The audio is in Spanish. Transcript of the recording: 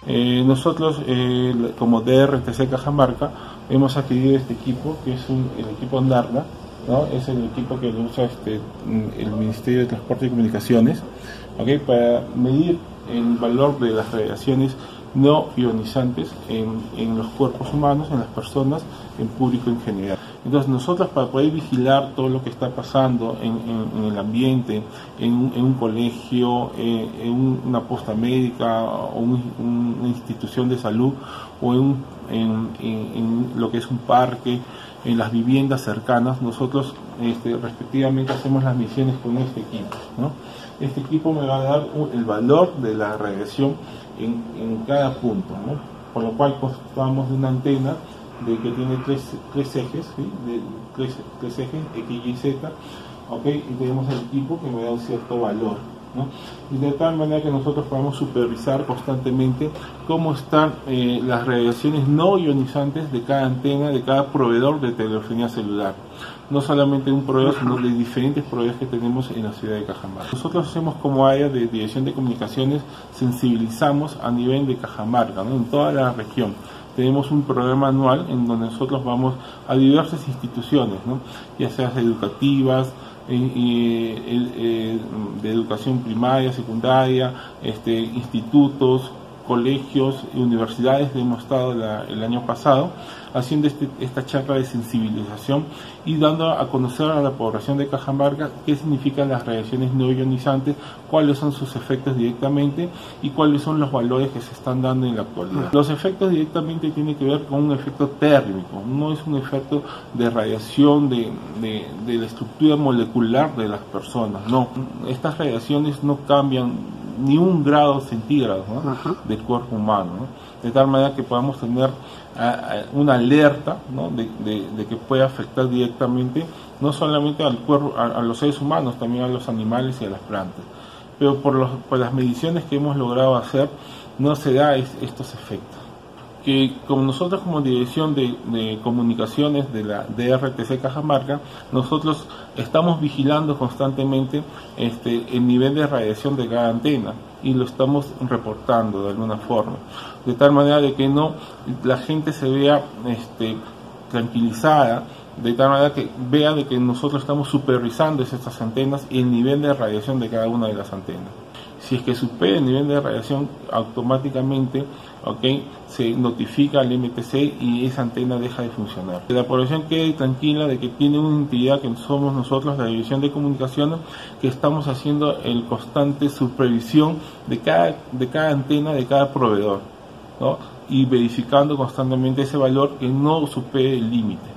Nosotros, como DRTC Cajamarca, hemos adquirido este equipo, que es el equipo Narda, ¿no? Es el equipo que lo usa el Ministerio de Transporte y Comunicaciones, ¿okay? Para medir el valor de las radiaciones no ionizantes en los cuerpos humanos, en las personas, en público en general. Entonces nosotros, para poder vigilar todo lo que está pasando en el ambiente, en un colegio, en una posta médica o una institución de salud, o en lo que es un parque, en las viviendas cercanas, nosotros respectivamente hacemos las misiones con este equipo, ¿no? Este equipo me va a dar el valor de la radiación en cada punto, ¿no? Por lo cual constamos de una antena que tiene tres ejes, ¿sí? tres ejes, X, Y, Z, ¿okay? Y tenemos el equipo que me da un cierto valor, ¿no? Y de tal manera que nosotros podamos supervisar constantemente cómo están las radiaciones no ionizantes de cada antena, de cada proveedor de telefonía celular. No solamente un proveedor, sino de diferentes proveedores que tenemos en la ciudad de Cajamarca. Nosotros hacemos, como área de Dirección de Comunicaciones, sensibilizamos a nivel de Cajamarca, ¿no? En toda la región. Tenemos un programa anual en donde nosotros vamos a diversas instituciones, ¿no? Ya sean educativas, de educación primaria, secundaria, institutos, colegios y universidades. Hemos estado el año pasado haciendo esta charla de sensibilización y dando a conocer a la población de Cajamarca qué significan las radiaciones no ionizantes, cuáles son sus efectos directamente y cuáles son los valores que se están dando en la actualidad. Los efectos directamente tienen que ver con un efecto térmico, no es un efecto de radiación de la estructura molecular de las personas, no. Estas radiaciones no cambian ni 1 grado centígrado, ¿no? Del cuerpo humano, ¿no? De tal manera que podamos tener una alerta, ¿no? de que puede afectar directamente no solamente al cuerpo, a los seres humanos, también a los animales y a las plantas. Pero por las mediciones que hemos logrado hacer, no se da estos efectos. Que como nosotros, como Dirección de Comunicaciones de la DRTC Cajamarca, nosotros estamos vigilando constantemente el nivel de radiación de cada antena y lo estamos reportando de alguna forma, de tal manera de que no la gente se vea tranquilizada, de tal manera que vea de que nosotros estamos supervisando estas antenas y el nivel de radiación de cada una de las antenas. Si es que supera el nivel de radiación, automáticamente, se notifica al MTC y esa antena deja de funcionar. Que la población quede tranquila de que tiene una entidad que somos nosotros, la División de Comunicaciones, que estamos haciendo el constante supervisión de cada antena, de cada proveedor, ¿no? Y verificando constantemente ese valor que no supere el límite.